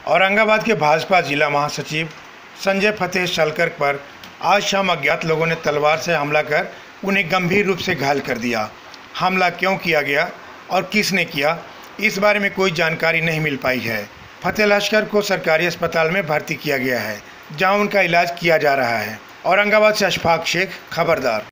औरंगाबाद के भाजपा जिला महासचिव संजय फतेह शलकर पर आज शाम अज्ञात लोगों ने तलवार से हमला कर उन्हें गंभीर रूप से घायल कर दिया। हमला क्यों किया गया और किसने किया, इस बारे में कोई जानकारी नहीं मिल पाई है। फतेह लश्कर को सरकारी अस्पताल में भर्ती किया गया है, जहां उनका इलाज किया जा रहा है। औरंगाबाद से अशफाक शेख, खबरदार।